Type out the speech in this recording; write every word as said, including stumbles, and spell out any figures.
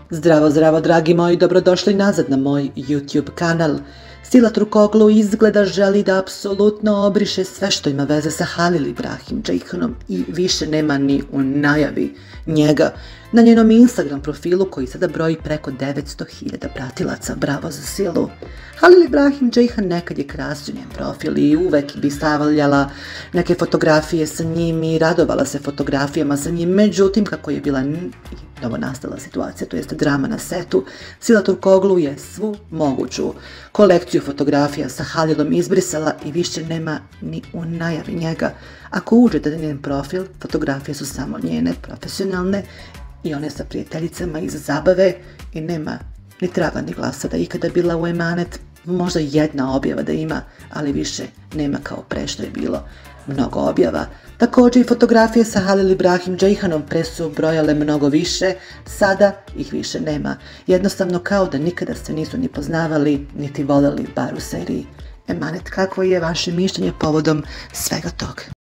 Zdravo, zdravo, dragi moji, dobrodošli nazad na moj YouTube kanal. Sila Turkoglu izgleda želi da apsolutno obriše sve što ima veze sa Halil Ibrahim Ceyhanom i više nema ni u najavi njega na njenom Instagram profilu koji sada broji preko devetsto hiljada pratilaca. Bravo za Silu. Halil Ibrahim Ceyhan nekad je krasio njen profil i uvek bi stavljala neke fotografije sa njim i radovala se fotografijama sa njim. Međutim, kako je bila novo nastala situacija, to jeste drama na setu, Sila Turkoglu je svu moguću kolekciju fotografija sa Halilom izbrisala i više nema ni u najavi njega. Ako uđete na njen profil, fotografije su samo njene, profesionalne i one sa prijateljicama iz zabave i nema ni traga ni glasa da ikada bila u emanet, možda jedna objava da ima, ali više nema kao pre što je bilo mnogo objava. Također i fotografije sa Halil Ibrahim Ceyhanom pre su brojale mnogo više, sada ih više nema. Jednostavno kao da nikada se nisu ni poznavali, niti voleli, bar u seriji emanet. Kakvo je vaše mišljenje povodom svega toga?